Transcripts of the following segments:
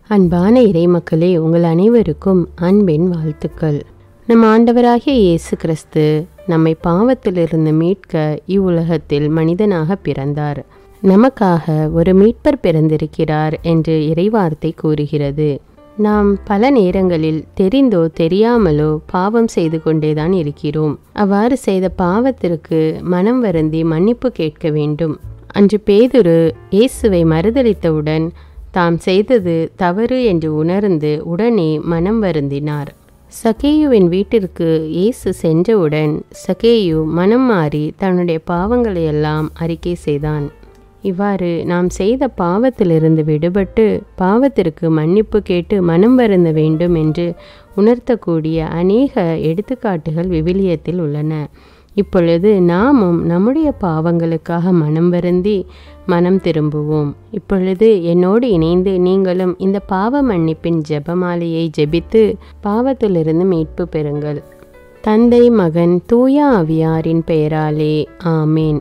அன்பான இறைமக்களே, உங்கள் அனைவருக்கும் அன்பின் வாழ்த்துக்கள். நம் ஆண்டவராகிய இயேசு கிறிஸ்து நம்மை பாவத்திலிருந்து மீட்க இவ்வுலகத்தில் மனிதனாக பிறந்தார். நமக்காக ஒரு மீட்பர் பிறந்திருக்கிறார் என்று இறைவார்த்தை கூறுகிறது. நாம் பல நேரங்களில் தெரிந்தோ தெரியாமலோ பாவம் செய்து கொண்டேதான் இருக்கிறோம். அவ்வாறு செய்த பாவத்திற்கு மனம் வருந்தி மன்னிப்பு கேட்க வேண்டும். அன்று பேதுரு இயேசுவை மறுதலித்தவுடன் தாம் செய்தது தவறு என்று உணர்ந்து உடனே மனம் வருந்தினார். சகேயுவின் வீட்டிற்கு இயேசு சென்றவுடன் சகேயு மனம் மாறி தன்னுடைய பாவங்களையெல்லாம் அறிக்கை செய்தான். இவ்வாறு நாம் செய்த பாவத்திலிருந்து விடுபட்டு பாவத்திற்கு மன்னிப்பு கேட்டு மனம் வருந்த வேண்டும் என்று உணர்த்தக்கூடிய அநேக எடுத்துக்காட்டுகள் விவிலியத்தில் உள்ளன. இப்பொழுது நாமும் நம்முடைய பாவங்களுக்காக மனம் வருந்தி மனம் திரும்புவோம். இப்பொழுது என்னோடு இணைந்து நீங்களும் இந்த பாவ மன்னிப்பின் ஜெபமாலையை ஜெபித்து பாவத்திலிருந்து மீட்பு பெறுங்கள். தந்தை, மகன், தூய ஆவியாரின் பெயராலே ஆமேன்.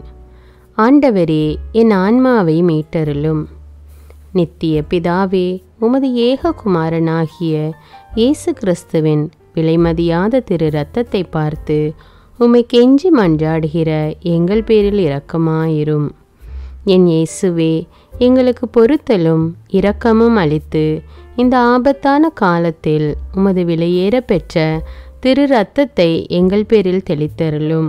ஆண்டவரே, என் ஆன்மாவை மீட்டருளும். நித்திய பிதாவே, உமது ஏக குமாரனாகிய இயேசு கிறிஸ்துவின் விலைமதியாத திரு இரத்தத்தை பார்த்து உம்மை கெஞ்சி மன்றாடுகிற எங்கள் பேரில் இரக்கமாயிரும். என் இயேசுவே, எங்களுக்கு பொறுத்தலும் இரக்கமும் அளித்து இந்த ஆபத்தான காலத்தில் உமது விலையேற பெற்ற திரு இரத்தத்தை எங்கள் பேரில் தெளித்தருளும்.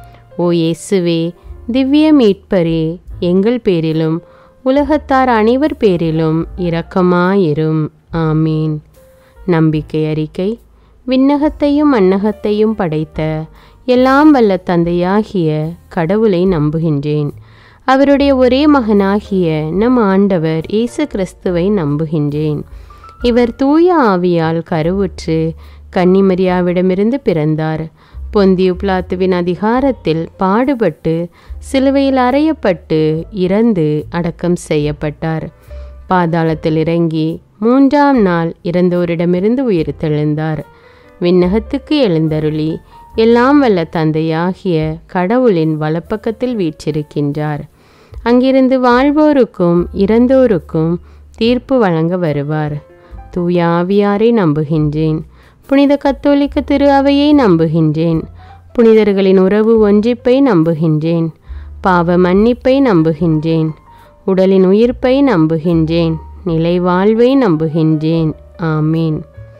ஓ இயேசுவே, திவ்ய மீட்பரே, எங்கள் பேரிலும் உலகத்தார் அனைவர் பேரிலும் இரக்கமாயிரும். ஆமீன். நம்பிக்கை அறிக்கை. விண்ணகத்தையும் மண்ணகத்தையும் படைத்த எல்லாம் வல்ல தந்தையாகிய கடவுளை நம்புகின்றேன். அவருடைய ஒரே மகனாகிய நம் ஆண்டவர் இயேசு கிறிஸ்துவை நம்புகின்றேன். இவர் தூய ஆவியால் கருவுற்று கன்னிமரியாவிடமிருந்து பிறந்தார். பொந்தியு பிலாத்துவின் அதிகாரத்தில் பாடுபட்டு சிலுவையில் அறையப்பட்டு இறந்து அடக்கம் செய்யப்பட்டார். பாதாளத்தில் இறங்கி 3ஆம் நாள் இறந்தோரிடமிருந்து உயிர்த்தெழுந்தார். விண்ணகத்துக்கு எழுந்தருளி எல்லாம் வல்ல தந்தையாகிய கடவுளின் வலப்பக்கத்தில் வீற்றிருக்கின்றார். அங்கிருந்து வாழ்வோருக்கும் இறந்தோருக்கும் தீர்ப்பு வழங்க வருவார். தூய ஆவியாரை நம்புகின்றேன். புனித கத்தோலிக்க திரு அவையை நம்புகின்றேன். புனிதர்களின் உறவு ஒன்றிப்பை நம்புகின்றேன். பாவ மன்னிப்பை நம்புகின்றேன். உடலின் உயிர்ப்பை நம்புகின்றேன். நிலை வாழ்வை நம்புகின்றேன். ஆமீன்.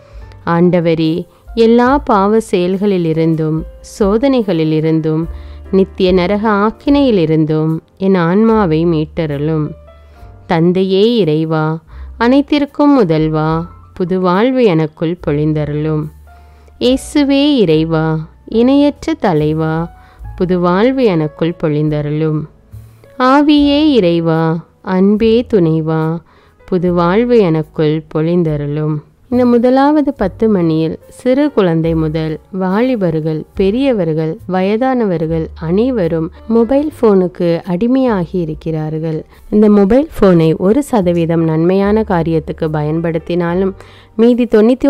ஆண்டவரே, எல்லா பாவ செயல்களிலிருந்தும் சோதனைகளிலிருந்தும் நித்திய நரக ஆக்கினையிலிருந்தும் என் ஆன்மாவை மீட்டருளும். தந்தையே இறைவா, அனைத்திற்கும் முதல்வா, புது வாழ்வு எனக்குள் பொழிந்தருளும். இயேசுவே இறைவா, இணையற்ற தலைவா, புது வாழ்வு எனக்குள் பொழிந்தருளும். ஆவியே இறைவா, அன்பே துணைவா, புது வாழ்வு எனக்குள் பொழிந்தருளும். இந்த முதலாவது 10 மணியில் சிறு குழந்தை முதல் வாலிபர்கள், பெரியவர்கள், வயதானவர்கள் அனைவரும் மொபைல் ஃபோனுக்கு அடிமையாகி இருக்கிறார்கள். இந்த மொபைல் ஃபோனை 1% நன்மையான காரியத்துக்கு பயன்படுத்தினாலும் மீதி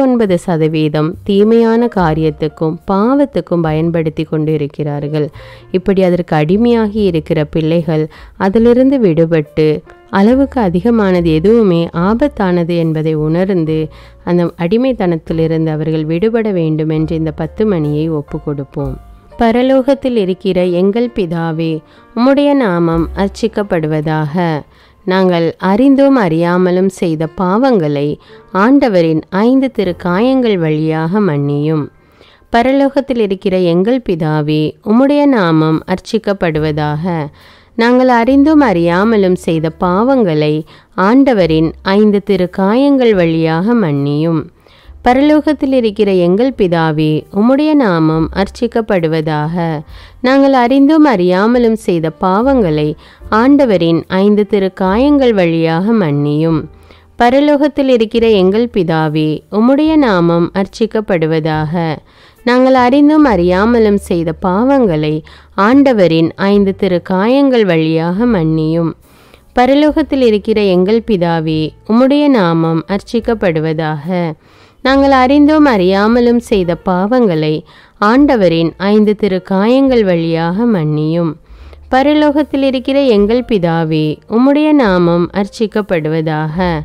99% தீமையான காரியத்துக்கும் பாவத்துக்கும் பயன்படுத்தி கொண்டு இருக்கிறார்கள். இப்படி அதற்கு அடிமையாகி இருக்கிற பிள்ளைகள் அதிலிருந்து விடுபட்டு அளவுக்கு அதிகமானது எதுவுமே ஆபத்தானது என்பதை உணர்ந்து அந்த அடிமைத்தனத்திலிருந்து அவர்கள் விடுபட வேண்டும் என்று இந்த 10 மணியை ஒப்பு கொடுப்போம். பரலோகத்தில் இருக்கிற எங்கள் பிதாவே, உம்முடைய நாமம் அர்ச்சிக்கப்படுவதாக. நாங்கள் அறிந்தும் அறியாமலும் செய்த பாவங்களை ஆண்டவரின் 5 திருக்காயங்கள் வழியாக மன்னியும். பரலோகத்தில் இருக்கிற எங்கள் பிதாவே, உம்முடைய நாமம் அர்ச்சிக்கப்படுவதாக. நாங்கள் அறிந்தும் அறியாமலும் செய்த பாவங்களை ஆண்டவரின் 5 திருக்காயங்கள் வழியாக மன்னியும். பரலோகத்தில் இருக்கிற எங்கள் பிதாவே, உம்முடைய நாமம் அர்ச்சிக்கப்படுவதாக. நாங்கள் அறிந்தும் அறியாமலும் செய்த பாவங்களை ஆண்டவரின் 5 திருக்காயங்கள் வழியாக மன்னியும். பரலோகத்தில் இருக்கிற எங்கள் பிதாவே, உம்முடைய நாமம் அர்ச்சிக்கப்படுவதாக. நாங்கள் அறிந்தும் அறியாமலும் செய்த பாவங்களை ஆண்டவரின் 5 திருக்காயங்கள் வழியாக மன்னியும். பரலோகத்தில் இருக்கிற எங்கள் பிதாவே, உம்முடைய நாமம் அர்ச்சிக்கப்படுவதாக. நாங்கள் அறிந்தும் அறியாமலும் செய்த பாவங்களை ஆண்டவரின் 5 திருக்காயங்கள் வழியாக மன்னியும். பரலோகத்தில் இருக்கிற எங்கள் பிதாவே, உம்முடைய நாமம் அர்ச்சிக்கப்படுவதாக.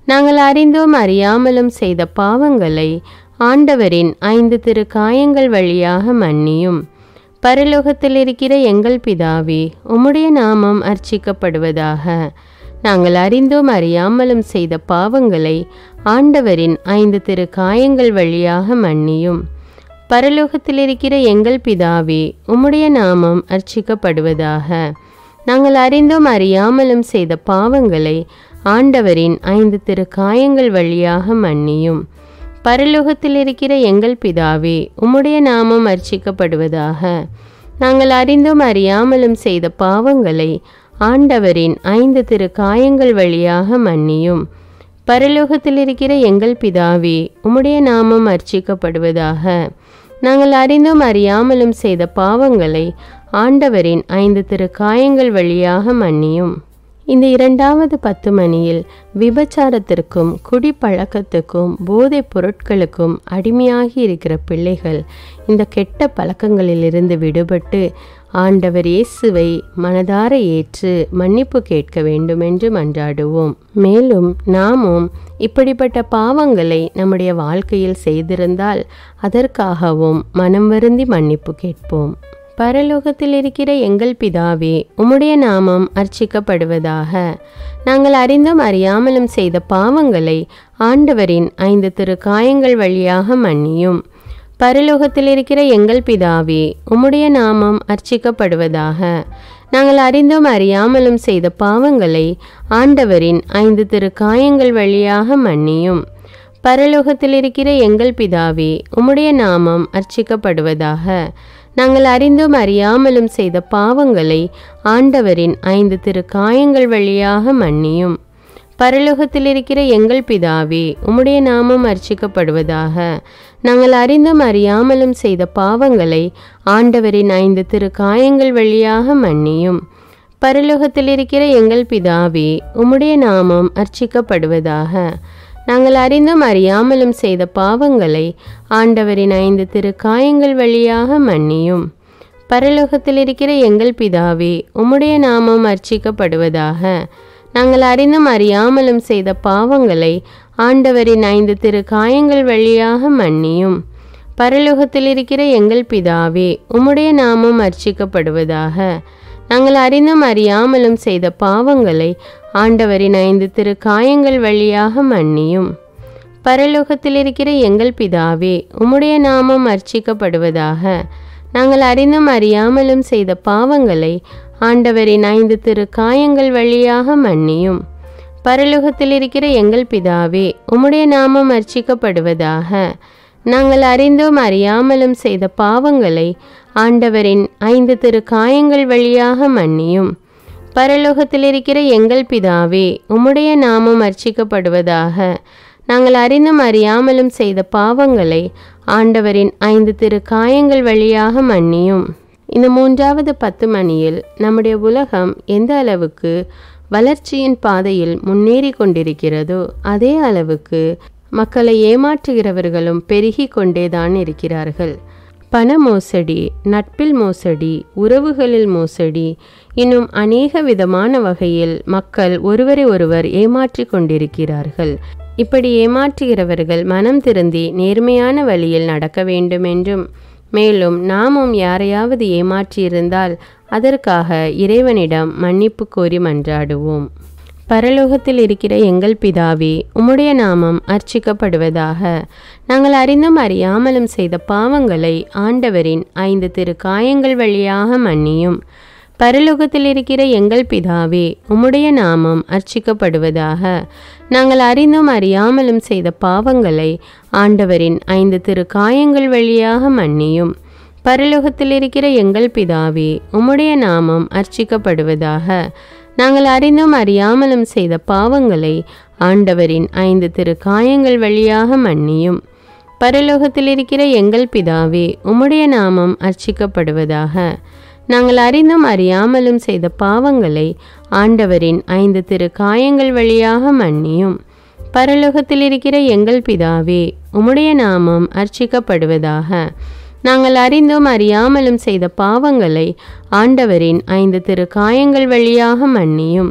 நாங்கள் அறிந்தும் அறியாமலும் செய்த பாவங்களை ஆண்டவரின் 5 திரு காயங்கள் வழியாக மன்னியும். பரலோகத்தில் இருக்கிற எங்கள் பிதாவே, உம்முடைய நாமம் அர்ச்சிக்கப்படுவதாக. நாங்கள் அறிந்தும் அறியாமலும் செய்த பாவங்களை ஆண்டவரின் 5 திரு காயங்கள் வழியாக மன்னியும். பரலோகத்தில் இருக்கிற எங்கள் பிதாவே, உம்முடைய நாமம் அர்ச்சிக்கப்படுவதாக. நாங்கள் அறிந்தும் அறியாமலும் செய்த பாவங்களை ஆண்டவரின் 5 திரு காயங்கள் வழியாக மன்னியும். பரலோகத்தில் இருக்கிற எங்கள் பிதாவே, உம்முடைய நாமம் அர்ச்சிக்கப்படுவதாக. நாங்கள் அறிந்தும் அறியாமலும் செய்த பாவங்களை ஆண்டவரின் 5 திரு காயங்கள் வழியாக மன்னியும். பரலோகத்தில் இருக்கிற எங்கள் பிதாவே, உம்முடைய நாமம் அர்ச்சிக்கப்படுவதாக. நாங்கள் அறிந்தும் அறியாமலும் செய்த பாவங்களை ஆண்டவரின் 5 திரு காயங்கள் வழியாக மன்னியும். இந்த 2வது 10 மணியில் விபச்சாரத்திற்கும் குடிப்பழக்கத்துக்கும் போதைப் பொருட்களுக்கும் அடிமையாகி இருக்கிற பிள்ளைகள் இந்த கெட்ட பழக்கங்களிலிருந்து விடுபட்டு ஆண்டவர் இயேசுவை மனதார ஏற்று மன்னிப்பு கேட்க வேண்டும் என்று மன்றாடுவோம். மேலும் நாமும் இப்படிப்பட்ட பாவங்களை நம்முடைய வாழ்க்கையில் செய்திருந்தால் அதற்காகவும் மனம் வருந்தி மன்னிப்பு கேட்போம். பரலோகத்தில் இருக்கிற எங்கள் பிதாவே, உம்முடைய நாமம் அர்ச்சிக்கப்படுவதாக. நாங்கள் அறிந்தும் அறியாமலும் செய்த பாவங்களை ஆண்டவரின் 5 திரு காயங்கள் வழியாக மன்னியும். பரலோகத்தில் இருக்கிற எங்கள் பிதாவே, உம்முடைய நாமம் அர்ச்சிக்கப்படுவதாக. நாங்கள் அறிந்தும் அறியாமலும் செய்த பாவங்களை ஆண்டவரின் 5 திரு காயங்கள் வழியாக மன்னியும். பரலோகத்தில் இருக்கிற எங்கள் பிதாவே, உம்முடைய நாமம் அர்ச்சிக்கப்படுவதாக. நாங்கள் அறிந்தும் அறியாமலும் செய்த பாவங்களை ஆண்டவரின் 5 திரு காயங்கள் வழியாக மன்னியும். பரலோகத்தில் இருக்கிற எங்கள் பிதாவே, உம்முடைய நாமம் அர்ச்சிக்கப்படுவதாக. நாங்கள் அறிந்தும் அறியாமலும் செய்த பாவங்களை ஆண்டவரின் 5 திரு காயங்கள் வழியாக மன்னியும். பரலோகத்தில் இருக்கிற எங்கள் பிதாவே, உம்முடைய நாமம் அர்ச்சிக்கப்படுவதாக. நாங்கள் அறிந்தும் அறியாமலும் செய்த பாவங்களை ஆண்டவரின் 5 திரு காயங்கள் வழியாக மன்னியும். பரலோகத்தில் இருக்கிற எங்கள் பிதாவே, உம்முடைய நாமம் அர்ச்சிக்கப்படுவதாக. நாங்கள் அறிந்தும் அறியாமலும் செய்த பாவங்களை ஆண்டவரின் 5 திரு காயங்கள் வழியாக மன்னியும். பரலோகத்தில் இருக்கிற எங்கள் பிதாவே, உம்முடைய நாமம் அர்ச்சிக்கப்படுவதாக. நாங்கள் அறிந்தும் அறியாமலும் செய்த பாவங்களை ஆண்டவரின் 5 திரு காயங்கள் வழியாக மன்னியும். பரலோகத்தில் இருக்கிற எங்கள் பிதாவே, உம்முடைய நாமம் அர்ச்சிக்கப்படுவதாக. நாங்கள் அறிந்தும் அறியாமலும் செய்த பாவங்களை ஆண்டவரின் 5 திரு காயங்கள் வழியாக மன்னியும். பரலோகத்தில் இருக்கிற எங்கள் பிதாவே, உம்முடைய நாமம் அர்ச்சிக்கப்படுவதாக. நாங்கள் அறிந்தும் அறியாமலும் செய்த பாவங்களை ஆண்டவரின் 5 திரு காயங்கள் வழியாக மன்னியும். பரலோகத்தில் இருக்கிற எங்கள் பிதாவே, உம்முடைய நாமம் அர்ச்சிக்கப்படுவதாக. நாங்கள் அறிந்தும் அறியாமலும் செய்த பாவங்களை ஆண்டவரின் 5 திரு காயங்கள் வழியாக மன்னியும். இந்த 3வது 10 மணியில் நம்முடைய உலகம் எந்த அளவுக்கு வளர்ச்சியின் பாதையில் முன்னேறி கொண்டிருக்கிறதோ அதே அளவுக்கு மக்களை ஏமாற்றுகிறவர்களும் பெருகி கொண்டேதான் இருக்கிறார்கள். பண மோசடி, நட்பில் மோசடி, உறவுகளில் மோசடி, இன்னும் அநேக விதமான வகையில் மக்கள் ஒருவரை ஒருவர் ஏமாற்றி கொண்டிருக்கிறார்கள். இப்படி ஏமாற்றுகிறவர்கள் மனம் திருந்தி நேர்மையான வழியில் நடக்க வேண்டும் என்றும், மேலும் நாமும் யாரையாவது ஏமாற்றியிருந்தால் அதற்காக இறைவனிடம் மன்னிப்பு கோரி மன்றாடுவோம். பரலோகத்தில் இருக்கிற எங்கள் பிதாவே, உம்முடைய நாமம் அர்ச்சிக்கப்படுவதாக. நாங்கள் அறிந்தும் அறியாமலும் செய்த பாவங்களை ஆண்டவரின் 5 திரு காயங்கள் வழியாக மன்னியும். பரலோகத்தில் இருக்கிற எங்கள் பிதாவே, உம்முடைய நாமம் அர்ச்சிக்கப்படுவதாக. நாங்கள் அறிந்தும் அறியாமலும் செய்த பாவங்களை ஆண்டவரின் 5 திரு காயங்கள் வழியாக மன்னியும். பரலோகத்தில் இருக்கிற எங்கள் பிதாவே, உம்முடைய நாமம் அர்ச்சிக்கப்படுவதாக. நாங்கள் அறிந்தும் அறியாமலும் செய்த பாவங்களை ஆண்டவரின் 5 திரு காயங்கள் வழியாக மன்னியும். பரலோகத்தில் இருக்கிற எங்கள் பிதாவே, உம்முடைய நாமம் அர்ச்சிக்கப்படுவதாக. நாங்கள் அறிந்தும் அறியாமலும் செய்த பாவங்களை ஆண்டவரின் 5 திரு காயங்கள் வழியாக மன்னியும். பரலோகத்தில் இருக்கிற எங்கள் பிதாவே, உம்முடைய நாமம் அர்ச்சிக்கப்படுவதாக. நாங்கள் அறிந்தும் அறியாமலும் செய்த பாவங்களை ஆண்டவரின் 5 திரு காயங்கள் வழியாக மன்னியும்.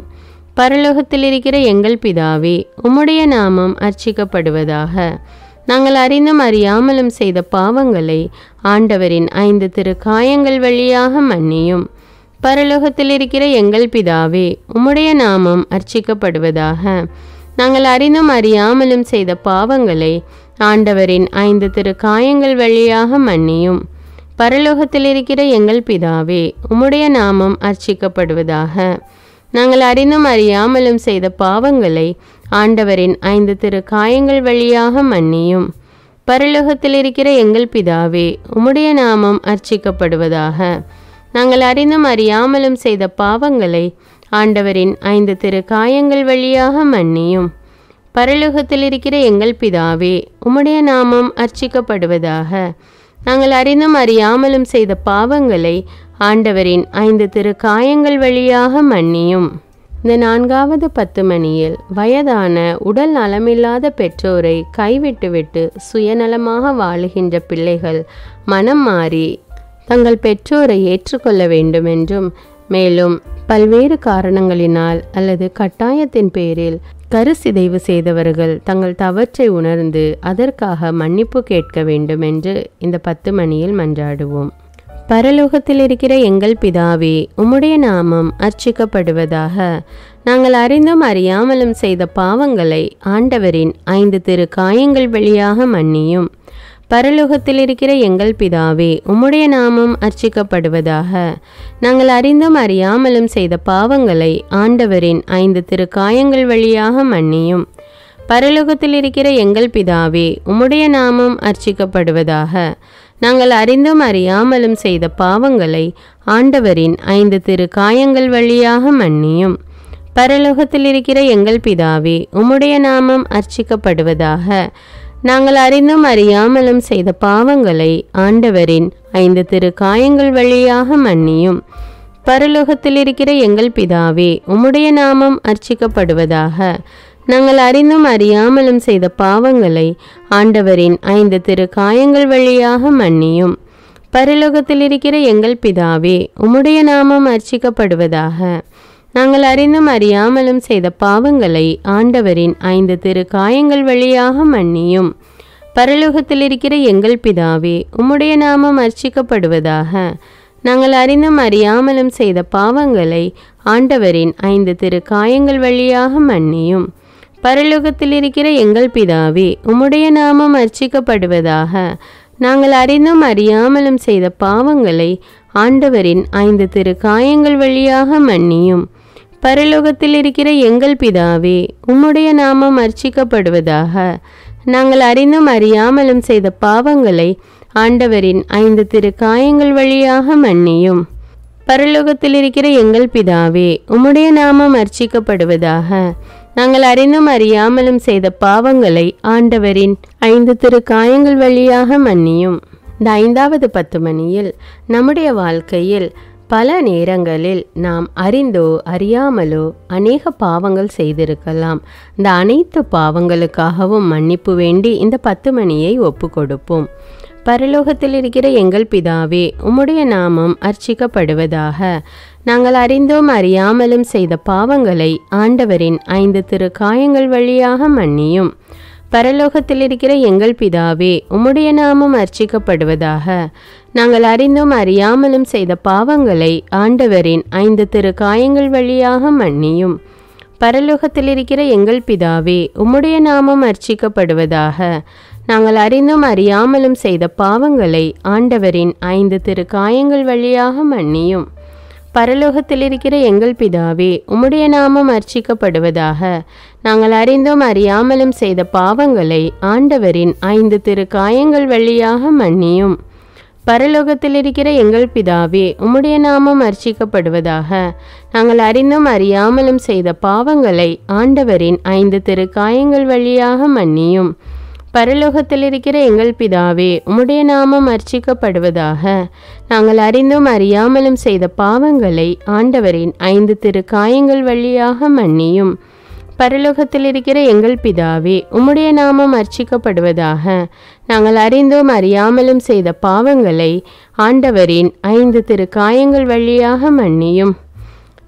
பரலோகத்தில் இருக்கிற எங்கள் பிதாவே, உம்முடைய நாமம் அர்ச்சிக்கப்படுவதாக. நாங்கள் அறிந்தும் அறியாமலும் செய்த பாவங்களை ஆண்டவரின் 5 திருக்காயங்கள் வழியாக மன்னியும். பரலோகத்தில் இருக்கிற எங்கள் பிதாவே, உம்முடைய நாமம் அர்ச்சிக்கப்படுவதாக. நாங்கள் அறிந்தும் அறியாமலும் செய்த பாவங்களை ஆண்டவரின் 5 திருக்காயங்கள் வழியாக மன்னியும். பரலோகத்தில் இருக்கிற எங்கள் பிதாவே, உம்முடைய நாமம் அர்ச்சிக்கப்படுவதாக. நாங்கள் அறிந்தும் அறியாமலும் செய்த பாவங்களை ஆண்டவரின் 5 திருக்காயங்கள் வழியாக மன்னியும். பரலோகத்தில் இருக்கிற எங்கள் பிதாவே, உம்முடைய நாமம் அர்ச்சிக்கப்படுவதாக. நாங்கள் அறிந்தும் அறியாமலும் செய்த பாவங்களை ஆண்டவரின் 5 திருக்காயங்கள் வழியாக மன்னியும். பரலோகத்தில் இருக்கிற எங்கள் பிதாவே, உம்முடைய நாமம் அர்ச்சிக்கப்படுவதாக. நாங்கள் அறிந்தும் அறியாமலும் செய்த பாவங்களை ஆண்டவரின் 5 திருக்காயங்கள் வழியாக மன்னியும். இந்த 4வது 10 மணியில் வயதான உடல் நலமில்லாத பெற்றோரை கைவிட்டுவிட்டு சுயநலமாக வாழுகின்ற பிள்ளைகள் மனம் மாறி தங்கள் பெற்றோரை ஏற்றுக்கொள்ள வேண்டும் என்றும், மேலும் பல்வேறு காரணங்களினால் அல்லது கட்டாயத்தின் பேரில் கருசிதைவு செய்தவர்கள் தங்கள் தவற்றை உணர்ந்து அதற்காக மன்னிப்பு கேட்க வேண்டும் என்று இந்த 10 மணியில் மன்றாடுவோம். பரலோகத்தில் இருக்கிற எங்கள் பிதாவே, உம்முடைய நாமம் அர்ச்சிக்கப்படுவதாக. நாங்கள் அறிந்தும் அறியாமலும் செய்த பாவங்களை ஆண்டவரின் 5 திருக்காயங்கள் வழியாக மன்னியும். பரலோகத்தில் இருக்கிற எங்கள் பிதாவே, உம்முடைய நாமம் அர்ச்சிக்கப்படுவதாக. நாங்கள் அறிந்தும் அறியாமலும் செய்த பாவங்களை ஆண்டவரின் 5 திருக்காயங்கள் வழியாக மன்னியும். பரலோகத்தில் இருக்கிற எங்கள் பிதாவே, உம்முடைய நாமம் அர்ச்சிக்கப்படுவதாக. நாங்கள் அறிந்தும் அறியாமலும் செய்த பாவங்களை ஆண்டவரின் 5 திருக்காயங்கள் வழியாக மன்னியும். பரலோகத்தில் இருக்கிற எங்கள் பிதாவே, உம்முடைய நாமம் அர்ச்சிக்கப்படுவதாக. நாங்கள் அறிந்தும் அறியாமலும் செய்த பாவங்களை ஆண்டவரின் 5 திருக்காயங்கள் வழியாக மன்னியும். பரலோகத்தில் இருக்கிற எங்கள் பிதாவே, உம்முடைய நாமம் அர்ச்சிக்கப்படுவதாக. நாங்கள் அறிந்தும் அறியாமலும் செய்த பாவங்களை ஆண்டவரின் 5 திருக்காயங்கள் வழியாக மன்னியும். பரலோகத்தில் இருக்கிற எங்கள் பிதாவே, உம்முடைய நாமம் அர்ச்சிக்கப்படுவதாக. நாங்கள் அறிந்தும் அறியாமலும் செய்த பாவங்களை ஆண்டவரின் 5 திருக்காயங்கள் வழியாக மன்னியும். பரலோகத்தில் இருக்கிற எங்கள் பிதாவே, உம்முடைய நாமம் அர்ச்சிக்கப்படுவதாக. நாங்கள் அறிந்தும் அறியாமலும் செய்த பாவங்களை ஆண்டவரின் 5 திருக்காயங்கள் வழியாக மன்னியும். பரலோகத்தில் இருக்கிற எங்கள் பிதாவே, உம்முடைய நாமம் அர்ச்சிக்கப்படுவதாக. நாங்கள் அறிந்தும் அறியாமலும் செய்த பாவங்களை ஆண்டவரின் 5 திருக்காயங்கள் வழியாக மன்னியும். பரலோகத்தில் இருக்கிற எங்கள் பிதாவே, உம்முடைய நாமம் அர்ச்சிக்கப்படுவதாக. நாங்கள் அறிந்தும் அறியாமலும் செய்த பாவங்களை ஆண்டவரின் 5 திருக்காயங்கள் வழியாக மன்னியும். பரலோகத்தில் இருக்கிற எங்கள் பிதாவே, உம்முடைய நாமம் அர்ச்சிக்கப்படுவதாக. நாங்கள் அறிந்தும் அறியாமலும் செய்த பாவங்களை ஆண்டவரின் 5 திருக்காயங்கள் வழியாக மன்னியும். இந்த 5வது 10 மணியில் நம்முடைய வாழ்க்கையில் பல நேரங்களில் நாம் அறிந்தோ அறியாமலோ அநேக பாவங்கள் செய்திருக்கலாம். இந்த அனைத்து பாவங்களுக்காகவும் மன்னிப்பு வேண்டி இந்த 10 மணியை ஒப்பு கொடுப்போம். பரலோகத்தில் இருக்கிற எங்கள் பிதாவே, உம்முடைய நாமம் அர்ச்சிக்கப்படுவதாக. நாங்கள் அறிந்தோம் அறியாமலும் செய்த பாவங்களை ஆண்டவரின் 5 திருக்காயங்கள் வழியாக மன்னியும். பரலோகத்தில் இருக்கிற எங்கள் பிதாவே, உம்முடைய நாமம் அர்ச்சிக்கப்படுவதாக. நாங்கள் அறிந்தும் அறியாமலும் செய்த பாவங்களை ஆண்டவரின் 5 திருக்காயங்கள் வழியாக மன்னியும். பரலோகத்தில் இருக்கிற எங்கள் பிதாவே, உம்முடைய நாமம் அர்ச்சிக்கப்படுவதாக. நாங்கள் அறிந்தும் அறியாமலும் செய்த பாவங்களை ஆண்டவரின் 5 திருக்காயங்கள் வழியாக மன்னியும். பரலோகத்தில் இருக்கிற எங்கள் பிதாவே, உம்முடைய நாமம் அர்ச்சிக்கப்படுவதாக. நாங்கள் அறிந்தும் அறியாமலும் செய்த பாவங்களை ஆண்டவரின் 5 திருக்காயங்கள் வழியாக மன்னியும். பரலோகத்தில் இருக்கிற எங்கள் பிதாவே, உம்முடைய நாமம் அர்ச்சிக்கப்படுவதாக. நாங்கள் அறிந்தும் அறியாமலும் செய்த பாவங்களை ஆண்டவரின் 5 திருக்காயங்கள் வழியாக மன்னியும். பரலோகத்தில் இருக்கிற எங்கள் பிதாவே, உம்முடைய நாமம் அர்ச்சிக்கப்படுவதாக. நாங்கள் அறிந்தும் அறியாமலும் செய்த பாவங்களை ஆண்டவரின் 5 திருக்காயங்கள் வழியாக மன்னியும். பரலோகத்தில் இருக்கிற எங்கள் பிதாவே, உம்முடைய நாமம் அர்ச்சிக்கப்படுவதாக. நாங்கள் அறிந்தும் அறியாமலும் செய்த பாவங்களை ஆண்டவரின் 5 திருக்காயங்கள் வழியாக மன்னியும்.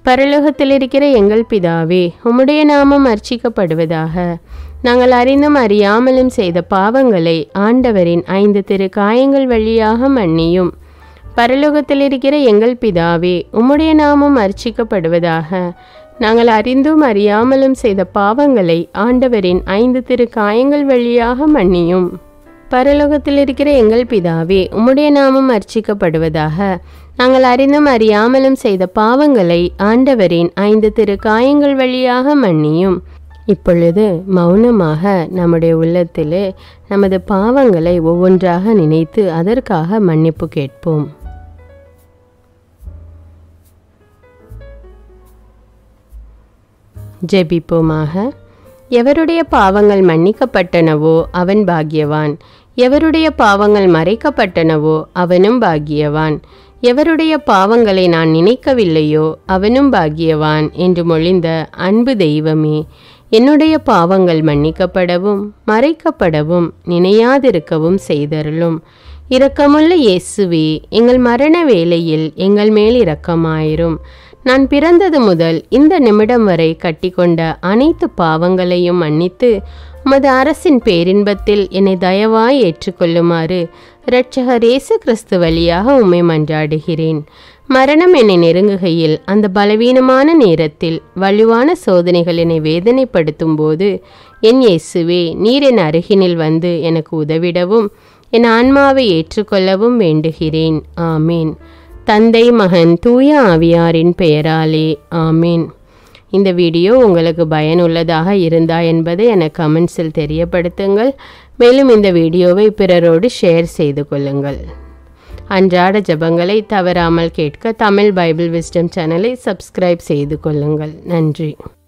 பரலோகத்தில் இருக்கிற எங்கள் பிதாவே, உம்முடைய நாமம் அர்ச்சிக்கப்படுவதாக. நாங்கள் அறிந்தும் அறியாமலும் செய்த பாவங்களை ஆண்டவரின் 5 திரு காயங்கள் வழியாக மன்னியும். பரலோகத்தில் இருக்கிற எங்கள் பிதாவே, உம்முடைய நாமம் அர்ச்சிக்கப்படுவதாக. நாங்கள் அறிந்தும் அறியாமலும் செய்த பாவங்களை ஆண்டவரின் 5 திரு காயங்கள் வழியாக மன்னியும். பரலோகத்தில் இருக்கிற எங்கள் பிதாவே, உம்முடைய நாமம் அர்ச்சிக்கப்படுவதாக. நாங்கள் அறிந்தும் அறியாமலும் செய்த பாவங்களை ஆண்டவரின் 5 திரு காயங்கள் வழியாக மன்னியும். இப்பொழுது மௌனமாக நம்முடைய உள்ளத்திலே நமது பாவங்களை ஒவ்வொன்றாக நினைத்து அதற்காக மன்னிப்பு கேட்போம். ஜெபிப்போமாக. எவருடைய பாவங்கள் மன்னிக்கப்பட்டனவோ அவன் பாக்கியவான். எவருடைய பாவங்கள் மறைக்கப்பட்டனவோ அவனும் பாக்கியவான். எவருடைய பாவங்களை நான் நினைக்கவில்லையோ அவனும் பாக்கியவான் என்று மொழிந்த அன்பு தெய்வமே, என்னுடைய பாவங்கள் மன்னிக்கப்படவும் மறைக்கப்படவும் நினையாதிருக்கவும் செய்தருளும். இரக்கமுள்ள இயேசுவே, எங்கள் மரண வேளையில் எங்கள் மேல் இரக்கமாயிரும். நான் பிறந்தது முதல் இந்த நிமிடம் வரை கட்டிக்கொண்ட அனைத்து பாவங்களையும் மன்னித்து உமது அரசின் பேரின்பத்தில் என்னை தயவாய் ஏற்றுக்கொள்ளுமாறு இரட்சகர் இயேசு கிறிஸ்து வழியாக உம்மை மன்றாடுகிறேன். மரணம் என்னை நெருங்குகையில் அந்த பலவீனமான நேரத்தில் வலுவான சோதனைகள் என்னை வேதனைப்படுத்தும் போது என் இயேசுவே, நீர் என் அருகினில் வந்து எனக்கு உதவிடவும் என் ஆன்மாவை ஏற்றுக்கொள்ளவும் வேண்டுகிறேன். ஆமீன். தந்தை, மகன், தூய ஆவியாரின் பெயராலே ஆமீன். இந்த வீடியோ உங்களுக்கு பயனுள்ளதாக இருந்தா என்பதை எனக்கு கமெண்ட்ஸில் தெரியப்படுத்துங்கள். மேலும் இந்த வீடியோவை பிறரோடு ஷேர் செய்து கொள்ளுங்கள். அன்றாட ஜெபங்களை தவறாமல் கேட்க தமிழ் பைபிள் விஸ்டம் சேனலை சப்ஸ்கிரைப் செய்து கொள்ளுங்கள். நன்றி.